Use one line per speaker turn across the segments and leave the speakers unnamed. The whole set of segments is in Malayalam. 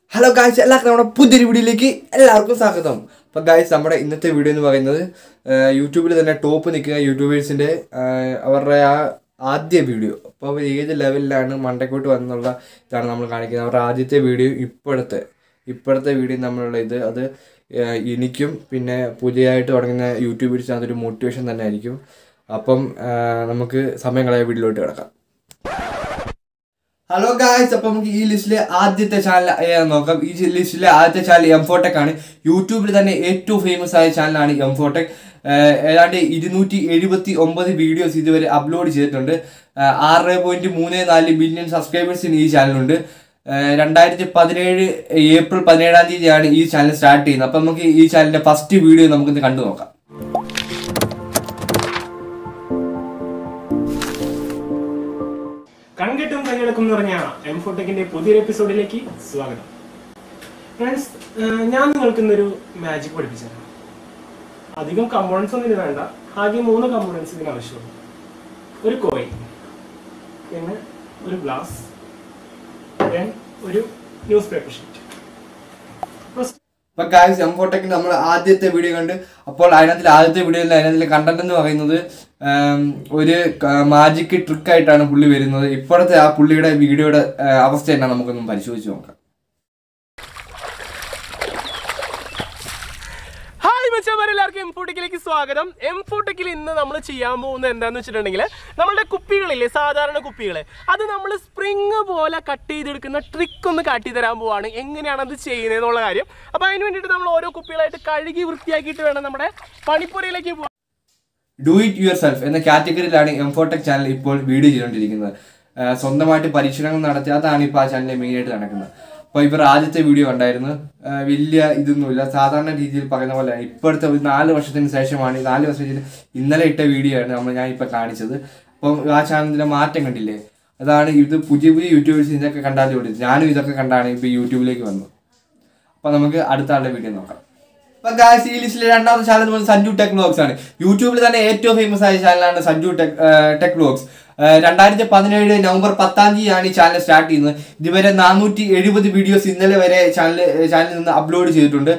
Hello guys, welcome to the video. So guys, our video YouTube is top YouTubers video. So we level Monday video motivation. Hello guys, so this list is the channel. This list is the channel M4Tech. YouTube is the famous channel M4Tech. There 279 videos uploaded. 6.34 billion subscribers in this channel. 2017 April 17 this channel started. So this channel first video.
Kangetum Kanyadakum Norana, M4Tech in a Pudir episode Leki, Swagger. Friends, Yan Nalkanaru magic what is it? Adigam components on the Randa, Hagi Mono components in our show. Very coin, very glass, then very newspaper sheet.
But guys, M4Tech number Aditya video and upon Island video and content magic trick I turn a pulley very no. If for the pulley video of a state Namakan by Shujunka.
Swagaram, M4Tech in the number Chiamu and then the children. Number Kupile, Sadana Kupile. Other number spring bola cutty, there can a trick on the cutty the Rambuan, Engan and the chain and all area. About invented the Loro Kupila, Kardiki, Urtiaki to another Panipuri like you.
Do it yourself in the category learning M4Tech channel video. Sondamati Parishan Narata and Ipa channel made it. Now, if you video on Villa Idunula, Sadana Digital Pakana, Perth with Nala Washington session, Nala was in the later video and Namana Pakani. Wachan the Martin delay. Adana, if the Pujibi YouTubers in the Kanda, Janu is a Kandani, YouTube like one. Panamaka Adata video. But guys, this is another channel on Sanju jetVlog. YouTube is an 8 famous channel and Sanju jetVlog. 2017 November 10 channel start ചെയ്യുന്നു ഇതുവരെ 470 വീഡിയോസ് ഇന്നലെ വരെ ചാനലിൽ നിന്ന് അപ്ലോഡ് ചെയ്തിട്ടുണ്ട്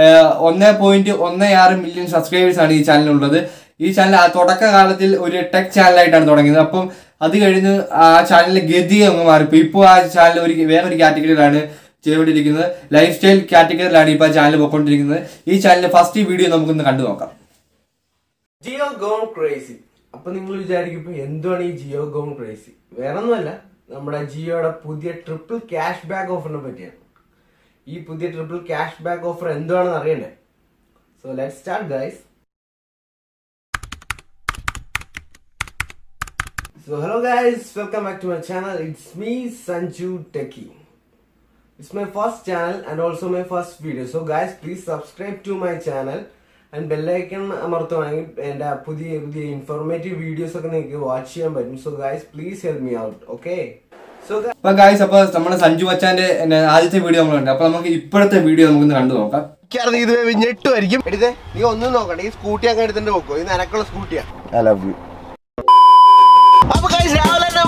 1.16 മില്യൺ സബ്സ്ക്രൈബേഴ്സ് ആണ് ഈ ചാനലിൽ ഉള്ളത് ഈ ചാനൽ തുടക്ക കാലത്തിൽ ഒരു ടെക് ചാനൽ ആയിട്ടാണ് തുടങ്ങിയത് അപ്പോൾ അത് കഴിഞ്ഞ് ആ ചാനലിലെ ഗതി അങ്ങ് മാറി ഇപ്പോൾ ആ ചാനൽ വേറൊരു കാറ്റഗറിയിലാണ് ചെയ്തുകൊണ്ടിരിക്കുന്നത് ലൈഫ് സ്റ്റൈൽ കാറ്റഗറിയിലാണ് ഇപ്പോൾ ചാനൽ പോയിക്കൊണ്ടിരിക്കുന്നത് ഈ ചാനലിലെ ഫസ്റ്റ് വീഡിയോ നമുക്കൊന്ന് കണ്ടു നോക്കാം
Geo gone crazy. Now you will say, Geo gone crazy. Geo a triple cashback offer. This triple cashback offer is so let's start, guys. So hello guys, welcome back to my channel. It's me, Sanju Techie. It's my first channel and also my first video. So guys, please subscribe to my channel. And bell icon and informative videos watch. So guys, please help me out, okay? So
guys, suppose someone Sanju Machande and Aditya video video I love you.
Guys,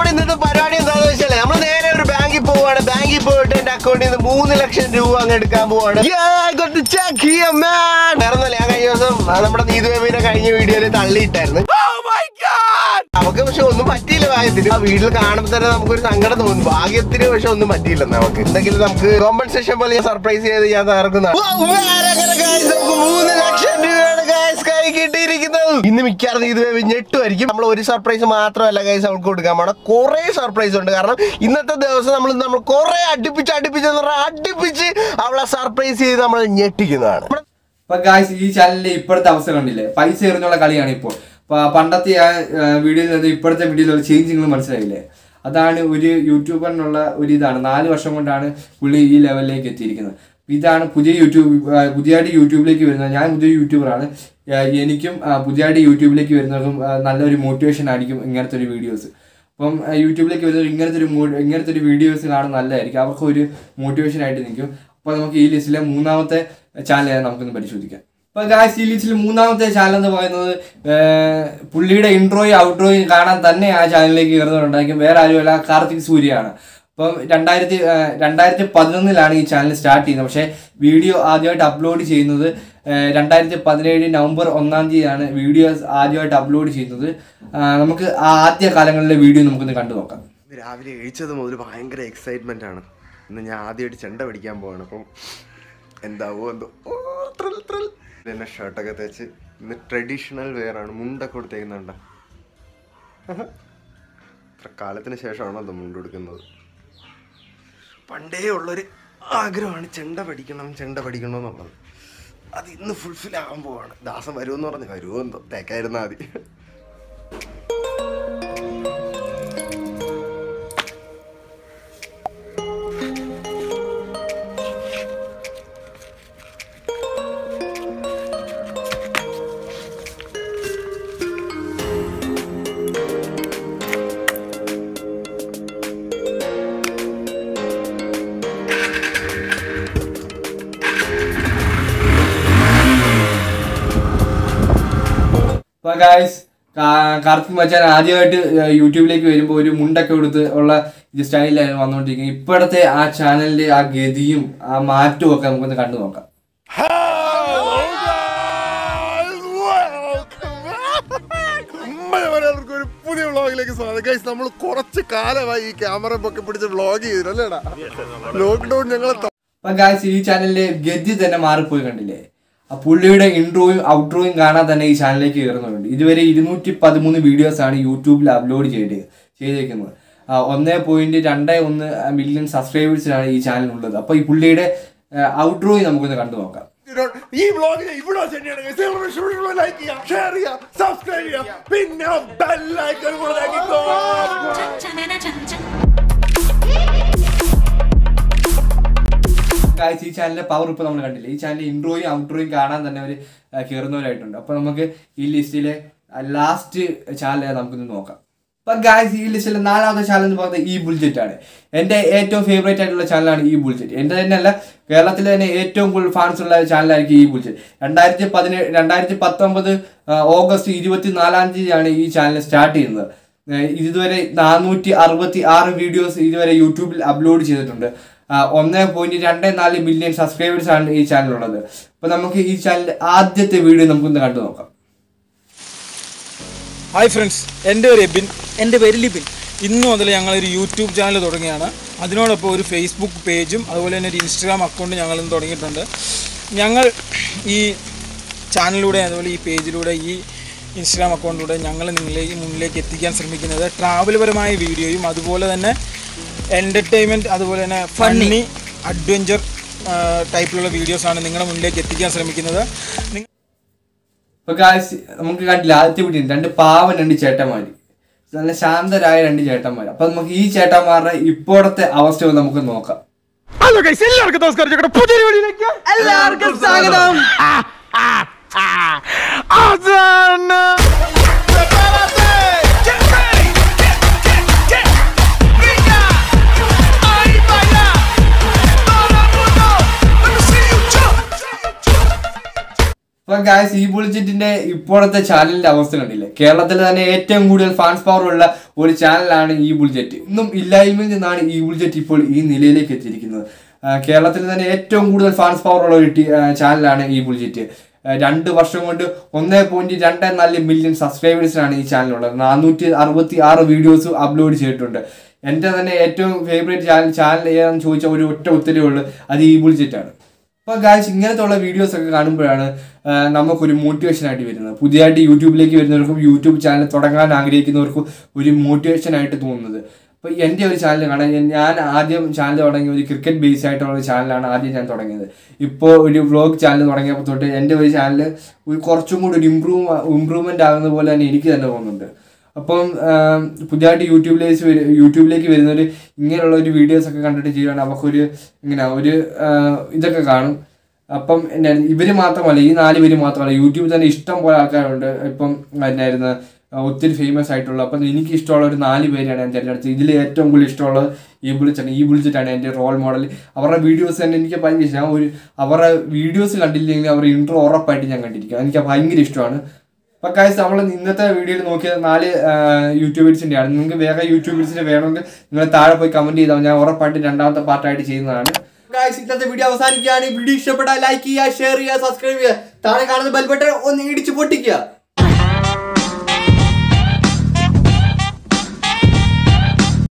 yeah, I got the check here, man. Oh my god! Compensation surprise. In the Mikari, we surprise Matra, guys, I will go to Gamma. Korea surprise on the Garna. In the Korea, our surprise is a
but guys, this channel is per thousand delay. Paisa Kalianipo. Pandati video the video changing the Mansai. Adana YouTube and Udida, Nali Washamandana, fully level like a Tirikana. Vidana Puja YouTube, Pujadi YouTube like you, and young YouTuber. Yenikum, Pujadi YouTube like you, another motivation article in videos. From YouTube like you, videos in our motivation I think you. Panaki is Muna channel. But guys, this is the channel. Pullida intro, outro in Kana Tane, channel like Karthik Surya. അപ്പം 2011 ഈ ചാനൽ സ്റ്റാർട്ട് ചെയ്യുന്നത്. പക്ഷേ വീഡിയോ ആദ്യമായിട്ട് അപ്ലോഡ് ചെയ്യുന്നത് 2017 നവംബർ 1 വീഡിയോസ് ആദ്യമായിട്ട് അപ്ലോഡ് ചെയ്യുന്നത്. നമുക്ക് ആദ്യ കാലങ്ങളിലെ വീഡിയോ നമുക്കൊന്ന് കണ്ടു നോക്കാം.
രാവിലെ എഴുച്ചത് മുതൽ ഭയങ്കര എക്സൈറ്റ്മെന്റ് ആണ്. ഇന്ന് ഞാൻ ആദ്യമായിട്ട് ചെണ്ട പഠിക്കാൻ പോവാണ്. അപ്പം എന്താവോ എന്തോ എന്നെ ഷർട്ടൊക്കെ തേച്ച് ഇന്ന് ട്രഡീഷണൽ വെയർ ആണ്. മുണ്ടൊക്കെ കൊടുത്തേക്കുന്നുണ്ട. ഇത്ര കാലത്തിന് ശേഷമാണോ അത് മുണ്ട് കൊടുക്കുന്നത്. പണ്ടേ ഉള്ളൊരു ആഗ്രഹമാണ് ചെണ്ട പഠിക്കണം എന്നുള്ളത്. അത് ഇന്ന് ഫുൾഫിൽ ആകാൻ പോവാണ്. ദാസം വരുമെന്ന് പറഞ്ഞു. വരുമോ എന്തോ തേക്കായിരുന്നാ മതി.
അപ്പോൾ ഗായ്സ്, കാർത്തിക് മച്ചാൻ ആദ്യമായിട്ട് യൂട്യൂബിലേക്ക് വരുമ്പോൾ ഒരു മുണ്ടൊക്കെ കൊടുത്ത് ഉള്ള ഇത് സ്റ്റൈലിലായിരുന്നു വന്നുകൊണ്ടിരിക്കുന്നത്. ഇപ്പോഴത്തെ ആ ചാനലിന്റെ ആ ഗതിയും ആ മാറ്റവും ഒക്കെ നമുക്കൊന്ന് കണ്ടു നോക്കാം.
ഒരു പുതിയ വ്ളോഗിലേക്ക് സ്വാഗതം. ഗൈസ്, നമ്മൾ കുറച്ച് കാലമായി ഈ ക്യാമറ ഒക്കെ പിടിച്ച് വ്ളോഗ് ചെയ്തില്ലല്ലേടാ. ലോക്ക്ഡൌൺ ഞങ്ങൾ.
അപ്പൊ ഗായ്സ്, ഈ ചാനലിന്റെ ഗതി തന്നെ മാറിപ്പോയി കണ്ടില്ലേ. ആ പുള്ളിയുടെ ഇൻട്രോയും ഔട്ട്രോയും കാണാൻ തന്നെ ഈ ചാനലിലേക്ക് കയറുന്നുണ്ട്. ഇതുവരെ 213 വീഡിയോസാണ് യൂട്യൂബിൽ അപ്ലോഡ് ചെയ്തേക്കുന്നത്. 1.21 മില്യൺ സബ്സ്ക്രൈബേഴ്സിനാണ് ഈ ചാനൽ ഉള്ളത്. അപ്പോൾ ഈ പുള്ളിയുടെ ഔട്ട്രോയും നമുക്കൊന്ന് കണ്ടു നോക്കാം.
ഈ വ്ളോഗിനെ ഇവിടെ ലൈക്ക് ചെയ്യാം, ഷെയർ ചെയ്യാം, സബ്സ്ക്രൈബ് ചെയ്യാം, പിന്നെ ബെൽ ഐക്കൺ കൂടെ ഞെക്കിക്കോ.
ഈ ചാനലിന്റെ പവർ ഇപ്പോൾ നമ്മൾ കണ്ടില്ലേ. ഈ ചാനലിൽ ഇൻട്രോയും ഔട്ട്രോയും കാണാൻ തന്നെ അവർ കയറുന്നവരായിട്ടുണ്ട്. അപ്പോൾ നമുക്ക് ഈ ലിസ്റ്റിലെ ലാസ്റ്റ് ചാനൽ നമുക്കൊന്ന് നോക്കാം. അപ്പം ഗായ്സ്, ഈ ലിസ്റ്റിലെ 4ാമത്തെ ചാനൽ എന്ന് പറയുന്നത് ഈ ബുൾജെറ്റ് ആണ്. എൻ്റെ ഏറ്റവും ഫേവറേറ്റ് ആയിട്ടുള്ള ചാനലാണ് ഈ ബുൾജെറ്റ്. എൻ്റെ തന്നെയല്ല, കേരളത്തിലെ തന്നെ ഏറ്റവും കൂടുതൽ ഫാൻസ് ഉള്ള ചാനലായിരിക്കും ഈ ബുൾജെറ്റ്. 2019 ഓഗസ്റ്റ് 24 ഈ ചാനൽ സ്റ്റാർട്ട് ചെയ്യുന്നത്. ഇതുവരെ 466 വീഡിയോസ് ഇതുവരെ യൂട്യൂബിൽ അപ്ലോഡ് ചെയ്തിട്ടുണ്ട്. 1.24 മില്യൺ സബ്സ്ക്രൈബേഴ്സ് ആണ് ഈ ചാനലുള്ളത്. അപ്പോൾ നമുക്ക് ഈ ചാനലിൻ്റെ ആദ്യത്തെ വീഡിയോ നമുക്കൊന്ന് കണ്ടു നോക്കാം.
ഹായ് ഫ്രണ്ട്സ്, എൻ്റെ പേര് എബിൻ. എൻ്റെ പേര് ലിബിൻ. ഇന്ന് മുതൽ ഞങ്ങളൊരു യൂട്യൂബ് ചാനൽ തുടങ്ങിയാണ്. അതിനോടൊപ്പം ഒരു ഫേസ്ബുക്ക് പേജും അതുപോലെ തന്നെ ഒരു ഇൻസ്റ്റാഗ്രാം അക്കൗണ്ട് ഞങ്ങളിന്ന് തുടങ്ങിയിട്ടുണ്ട്. ഞങ്ങൾ ഈ ചാനലിലൂടെ അതുപോലെ ഈ പേജിലൂടെ ഈ ഇൻസ്റ്റാഗ്രാം അക്കൗണ്ടിലൂടെ ഞങ്ങൾ നിങ്ങളിലേക്ക് മുന്നിലേക്ക് എത്തിക്കാൻ ശ്രമിക്കുന്നത് ട്രാവൽപരമായ വീഡിയോയും അതുപോലെ തന്നെ എൻ്റർടൈൻമെൻറ്റ് അതുപോലെ തന്നെ ഫണ്ണി അഡ്വഞ്ചർ ടൈപ്പിലുള്ള വീഡിയോസാണ് നിങ്ങളുടെ മുന്നിലേക്ക് എത്തിക്കാൻ ശ്രമിക്കുന്നത്.
ഇപ്പോൾ ഗായ്സ്, നമുക്ക് കണ്ടില്ല ആദ്യത്തെ വീഡിയോ 2 പാവൻ 2 ചേട്ടന്മാർ, നല്ല ശാന്തരായ 2 ചേട്ടന്മാർ. അപ്പം നമുക്ക് ഈ ചേട്ടന്മാരുടെ ഇപ്പോഴത്തെ അവസ്ഥ നമുക്ക് നോക്കാം.
ഹലോ ഗൈസ്, എല്ലാവർക്കും നമസ്കാരം. ഞങ്ങളുടെ പുതിയ വീഡിയോയിലേക്ക് എല്ലാവർക്കും സ്വാഗതം.
അപ്പൊ ഗായ്സ്, ഈ ബുൾജെറ്റിന്റെ ഇപ്പോഴത്തെ ചാനലിന്റെ അവസ്ഥ കണ്ടില്ലേ. കേരളത്തിൽ തന്നെ ഏറ്റവും കൂടുതൽ ഫാൻസ് പവർ ഉള്ള ഒരു ചാനലാണ് ഈ ബുൾജെറ്റ്. ഇന്നും ഇല്ലായ്മയിൽ നിന്നാണ് ഈ ബുൾജെറ്റ് ഇപ്പോൾ ഈ നിലയിലേക്ക് എത്തിയിരിക്കുന്നത്. കേരളത്തിൽ തന്നെ ഏറ്റവും കൂടുതൽ ഫാൻസ് പവർ ഉള്ള ഒരു ചാനലാണ് ഈ ബുൾജെറ്റ്. 2 വർഷം കൊണ്ട് 1.24 മില്യൺ സബ്സ്ക്രൈബേഴ്സിനാണ് ഈ ചാനലുള്ളത്. 466 വീഡിയോസ് അപ്ലോഡ് ചെയ്തിട്ടുണ്ട്. എൻ്റെ തന്നെ ഏറ്റവും ഫേവറേറ്റ് ചാനൽ ഏതാണെന്ന് ചോദിച്ചാൽ ഒരു ഒറ്റ ഉത്തരവേ ഉള്ളൂ, അത് ഈ ബുൾജെറ്റാണ്. അപ്പോൾ ഗായ്സ്, ഇങ്ങനത്തെ ഉള്ള വീഡിയോസ് ഒക്കെ കാണുമ്പോഴാണ് നമുക്കൊരു മോട്ടിവേഷനായിട്ട് വരുന്നത്. പുതിയതായിട്ട് യൂട്യൂബിലേക്ക് വരുന്നവർക്കും യൂട്യൂബ് ചാനൽ തുടങ്ങാൻ ആഗ്രഹിക്കുന്നവർക്കും ഒരു മോട്ടിവേഷനായിട്ട് തോന്നുന്നത്. അപ്പോൾ എൻ്റെ ഒരു ചാനൽ കാണാൻ ഞാൻ ആദ്യം ചാനൽ തുടങ്ങിയ ഒരു ക്രിക്കറ്റ് ബേസ് ആയിട്ടുള്ള ചാനലാണ് ആദ്യം ഞാൻ തുടങ്ങിയത്. ഇപ്പോൾ ഒരു വ്ളോഗ് ചാനൽ തുടങ്ങിയപ്പോൾ തൊട്ട് എൻ്റെ ഒരു ചാനൽ കുറച്ചും കൂടി ഒരു ഇമ്പ്രൂവ്മെൻ്റ് ആകുന്ന പോലെ തന്നെ എനിക്ക് തന്നെ തോന്നുന്നുണ്ട്. അപ്പം പുതിയതായിട്ട് യൂട്യൂബിലേക്ക് വരുന്നവർ ഇങ്ങനെയുള്ള ഒരു വീഡിയോസൊക്കെ കണ്ടിട്ട് ചെയ്യുകയാണ് നമുക്കൊരു ഒരു ഇതൊക്കെ കാണും. അപ്പം ഇവർ മാത്രമല്ല, ഈ 4 പേര് മാത്രമല്ല, യൂട്യൂബിൽ തന്നെ ഇഷ്ടം പോലെ ആൾക്കാരുണ്ട്. ഇപ്പം എന്നായിരുന്നു ഒത്തിരി ഫേമസ് ആയിട്ടുള്ള. അപ്പം എനിക്ക് ഇഷ്ടമുള്ള ഒരു 4 പേരെയാണ് ഞാൻ തിരഞ്ഞെടുത്തത്. ഇതിൽ ഏറ്റവും കൂടുതൽ ഇഷ്ടമുള്ളത് ഈ ബുൾജെറ്റാണ് എൻ്റെ റോൾ മോഡൽ. അവരുടെ വീഡിയോസ് തന്നെ എനിക്ക് ഭയങ്കര ഇഷ്ടമാണ്. അവരുടെ വീഡിയോസ് കണ്ടില്ലെങ്കിൽ അവരുടെ ഇൻട്രോ ഉറപ്പായിട്ട് ഞാൻ കണ്ടിരിക്കും. എനിക്ക് ഭയങ്കര ഇഷ്ടമാണ്. അപ്പൊ ഗൈസ് നമ്മൾ ഇന്നത്തെ വീഡിയോയിൽ നോക്കിയ 4 യൂട്യൂബേഴ്സിന്റെയാണ്. നിങ്ങൾക്ക് വേറെ യൂട്യൂബേഴ്സിന്റെ വേണമെങ്കിൽ നിങ്ങൾ താഴെ പോയി കമന്റ് ചെയ്താൽ ഞാൻ ഉറപ്പായിട്ട് രണ്ടാമത്തെ പാർട്ടായിട്ട് ചെയ്യുന്നതാണ്. ഗൈസ് ഇന്നത്തെ വീഡിയോ അവസാനിക്കുകയാണ്. വീഡിയോ ഇഷ്ടപ്പെട്ടാൽ ലൈക്ക് ചെയ്യുക, ഷെയർ ചെയ്യുക, സബ്സ്ക്രൈബ് ചെയ്യുക, താഴെ കാണുന്ന ബെൽ ബട്ടൺ ഒന്ന് ഇടിച്ച് പൊട്ടിക്കുക.